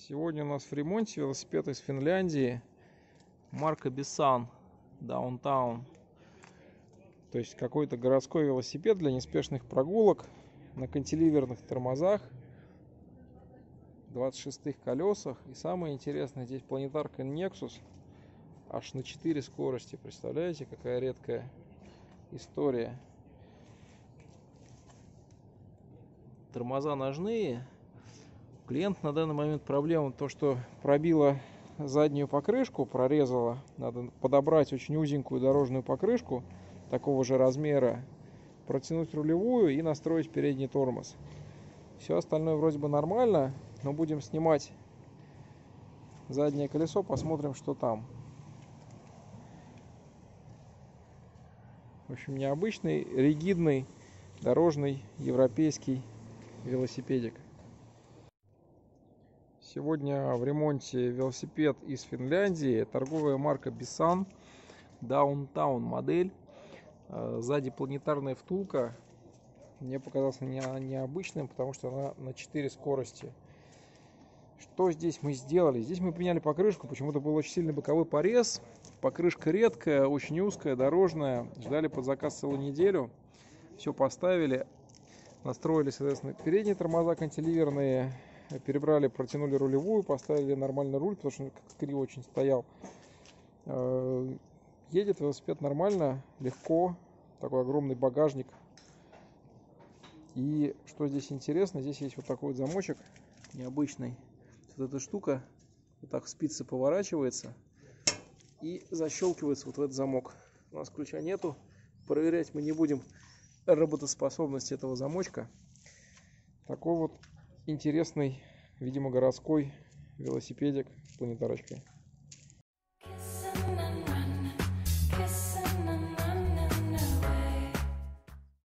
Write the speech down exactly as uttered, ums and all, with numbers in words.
Сегодня у нас в ремонте велосипед из Финляндии, марка Bissan Downtown. То есть какой-то городской велосипед для неспешных прогулок на кантиливерных тормозах, двадцать шестых колесах. И самое интересное, здесь планетарка Nexus аж на четыре скорости. Представляете, какая редкая история. Тормоза ножные. Клиент на данный момент проблема то, что пробила заднюю покрышку, прорезала. Надо подобрать очень узенькую дорожную покрышку такого же размера, протянуть рулевую и настроить передний тормоз. Все остальное вроде бы нормально, но будем снимать заднее колесо, посмотрим, что там. В общем, необычный, ригидный, дорожный, европейский велосипедик. Сегодня в ремонте велосипед из Финляндии, торговая марка Bissan, Downtown модель. Сзади планетарная втулка. Мне показалось не, необычным, потому что она на четыре скорости. Что здесь мы сделали? Здесь мы поменяли покрышку, почему-то был очень сильный боковой порез. Покрышка редкая, очень узкая, дорожная. Ждали под заказ целую неделю. Все поставили. Настроили, соответственно, передние тормоза кантиливерные. Перебрали, протянули рулевую, поставили нормальный руль, потому что он криво очень стоял. Едет велосипед нормально, легко, такой огромный багажник. И что здесь интересно, здесь есть вот такой вот замочек необычный. Вот эта штука вот так спица поворачивается и защелкивается вот в этот замок. У нас ключа нету, проверять мы не будем работоспособность этого замочка. Такой вот интересный, видимо, городской велосипедик с планетарочкой.